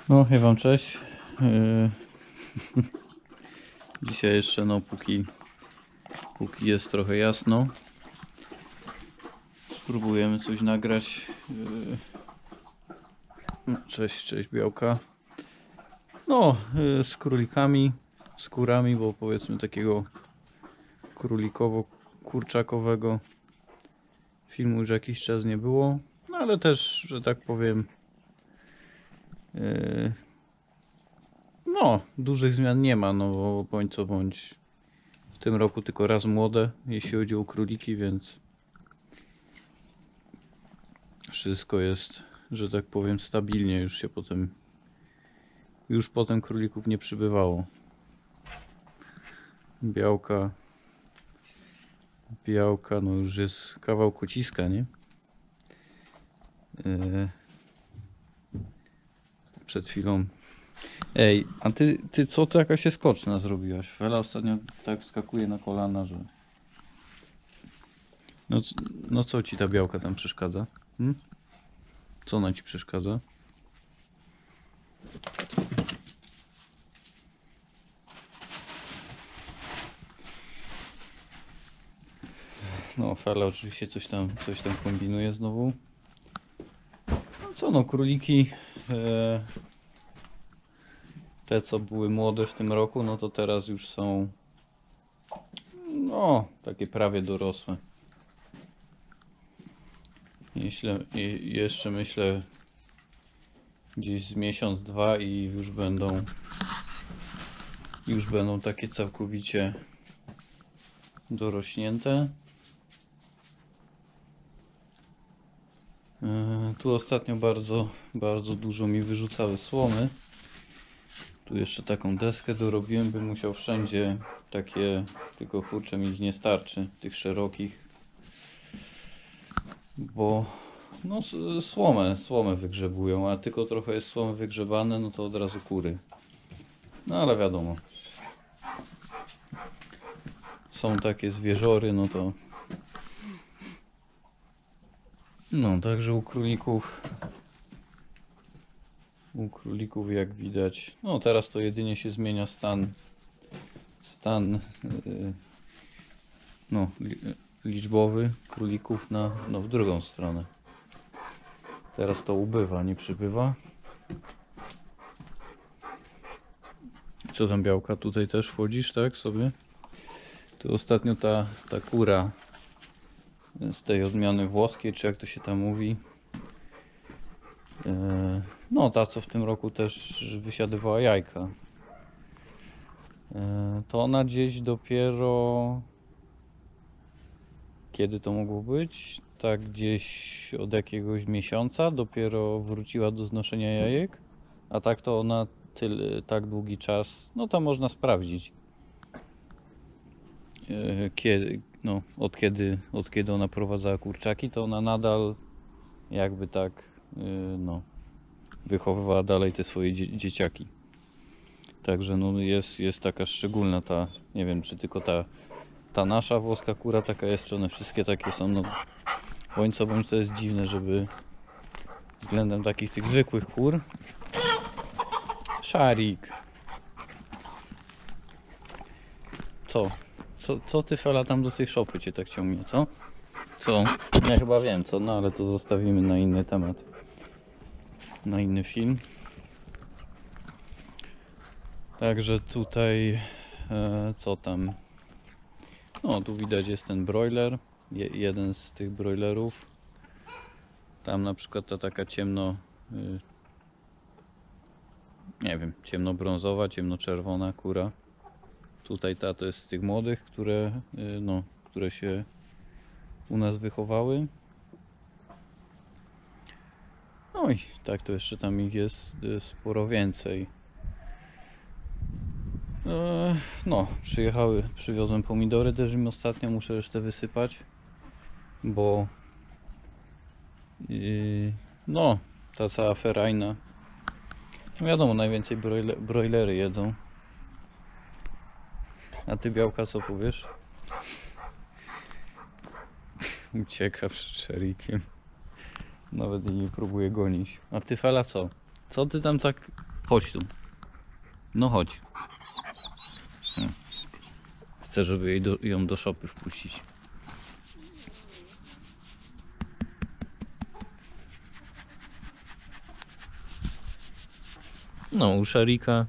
No, hej wam, cześć. Dzisiaj jeszcze, no, póki jest trochę jasno, spróbujemy coś nagrać. Cześć Białka. No, z królikami, z kurami, bo powiedzmy takiego królikowo-kurczakowego filmu już jakiś czas nie było. No, ale też, że tak powiem, no, dużych zmian nie ma, no bo bądź co bądź w tym roku tylko raz młode, jeśli chodzi o króliki, więc wszystko jest, że tak powiem, stabilnie. Już potem królików nie przybywało. Białka, no już jest kawał kociska, nie? Przed chwilą. Ej, a ty co to jakaś się skoczna zrobiłaś? Fela ostatnio tak wskakuje na kolana, że... No co ci ta białka tam przeszkadza? Co ona ci przeszkadza? No, Fela oczywiście coś tam kombinuje znowu. No co no, króliki te co były młode w tym roku, no to teraz już są no takie prawie dorosłe. Jeszcze myślę gdzieś z miesiąc, dwa i już będą takie całkowicie dorośnięte. Tu ostatnio bardzo dużo mi wyrzucały słomy. Tu jeszcze taką deskę dorobiłem, bym musiał wszędzie takie, tylko kurczę mi ich nie starczy, tych szerokich. Bo no słomę wygrzebują, a tylko trochę jest słomy wygrzebane, no to od razu kury. No ale wiadomo. Są takie zwierzory, no to... No, także u królików jak widać, no teraz to jedynie się zmienia stan no, liczbowy królików w drugą stronę. Teraz to ubywa, nie przybywa. Co tam Białka, tutaj też wchodzisz, tak sobie? To ostatnio ta kura z tej odmiany włoskiej, czy jak to się tam mówi, no ta co w tym roku też wysiadywała jajka, to ona gdzieś dopiero, kiedy to mogło być, tak gdzieś od jakiegoś miesiąca dopiero wróciła do znoszenia jajek, a tak to ona tak długi czas, no to można sprawdzić, od kiedy ona prowadzała kurczaki, to ona nadal jakby tak no, wychowywała dalej te swoje dzieciaki. Także no jest taka szczególna ta, nie wiem czy tylko ta nasza włoska kura taka jest, czy one wszystkie takie są, no bądź co bądź to jest dziwne, żeby względem takich tych zwykłych kur. Szarik. Co ty Fela tam do tej szopy cię tak ciągnie, co? Co? Ja chyba wiem co, no ale to zostawimy na inny temat. Na inny film. Także tutaj co tam? No tu widać jest ten broiler, jeden z tych broilerów. Tam na przykład ta taka nie wiem, ciemnobrązowa, ciemnoczerwona kura. Tutaj ta to jest z tych młodych, które się u nas wychowały. No i tak to jeszcze tam ich jest sporo więcej. No, przywiozłem pomidory też im ostatnio, muszę resztę wysypać, bo no, ta cała ferajna, no wiadomo, najwięcej broilery jedzą. A ty Białka co powiesz? Ucieka przed szarikiem. Nawet jej nie próbuje gonić. A ty Fela co? Co ty tam tak Chodź tu. No chodź. Chcę, żeby ją do szopy wpuścić. No, u szarika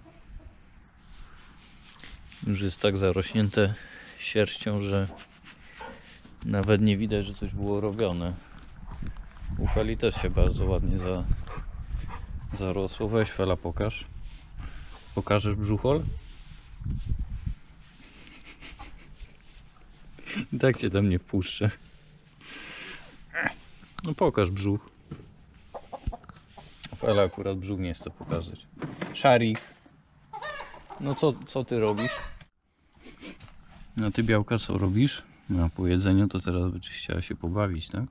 już jest tak zarośnięte sierścią, że nawet nie widać, że coś było robione. U Feli też się bardzo ładnie zarosło. Weź, Fela, pokaż. Pokażesz brzuchol? Tak cię tam nie wpuszczę. No pokaż brzuch. Fela akurat brzuch nie chce pokazać. Szarik. No co ty robisz? No ty, Białka, co robisz? No, po jedzeniu to teraz byś chciała się pobawić, tak?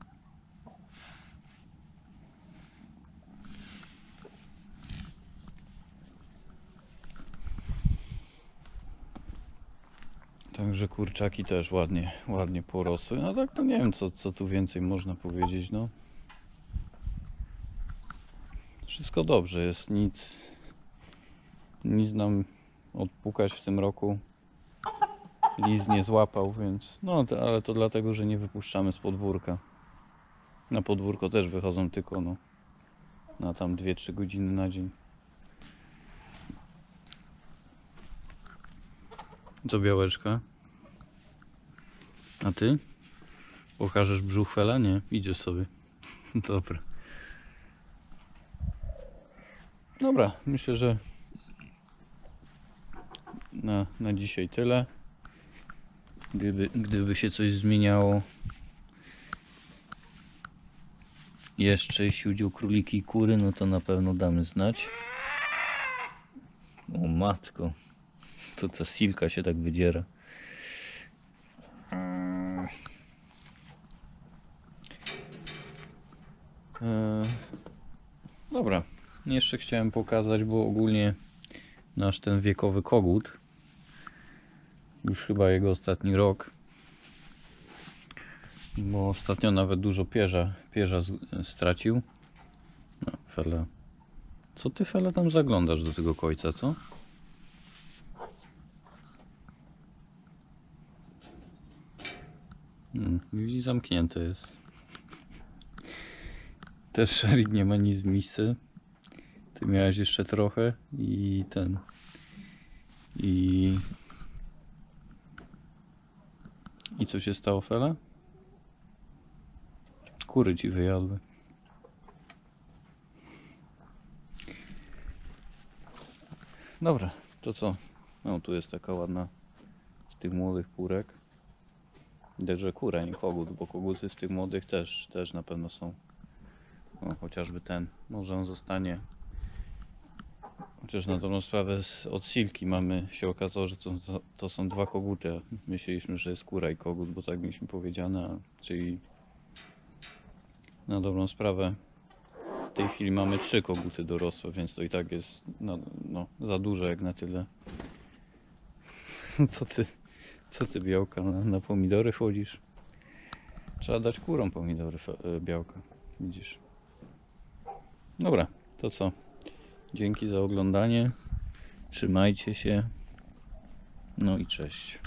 Także kurczaki też ładnie porosły. No tak to nie wiem, co tu więcej można powiedzieć, no. Wszystko dobrze jest, nic nam odpukać w tym roku. Lis nie złapał, więc no, ale to dlatego, że nie wypuszczamy z podwórka. Na podwórko też wychodzą tylko no, na tam 2-3 godziny na dzień. Co, Białeczka? A ty? Pokażesz brzuch Fela? Nie, idziesz sobie. Dobra. Dobra, myślę, że na dzisiaj tyle. Gdyby się coś zmieniało jeszcze, jeśli chodzi o króliki i kury, no to na pewno damy znać. O matko, to ta silka się tak wydziera. Dobra, jeszcze chciałem pokazać, bo ogólnie nasz ten wiekowy kogut, już chyba jego ostatni rok, bo ostatnio nawet dużo pierza stracił. No, Fela. Co ty, Fela, tam zaglądasz do tego kojca, co? Widzi, zamknięte jest. Też Szarik nie ma nic w misce. Ty miałeś jeszcze trochę i ten. I co się stało, Fela? Kury ci wyjadły. Dobra, to co? No, tu jest taka ładna z tych młodych kurek. Widać, że kura, nie kogut, bo koguty z tych młodych też na pewno są. No, chociażby ten, może on zostanie. Chociaż na dobrą sprawę od silki się okazało, że to są dwa koguty. A myśleliśmy, że jest kura i kogut, bo tak mieliśmy powiedziane, czyli na dobrą sprawę w tej chwili mamy 3 koguty dorosłe, więc to i tak jest no, za dużo jak na tyle. Co ty, Białka, na pomidory chodzisz? Trzeba dać kurom pomidory, Białka, widzisz. Dobra, to co? Dzięki za oglądanie. Trzymajcie się. No i cześć.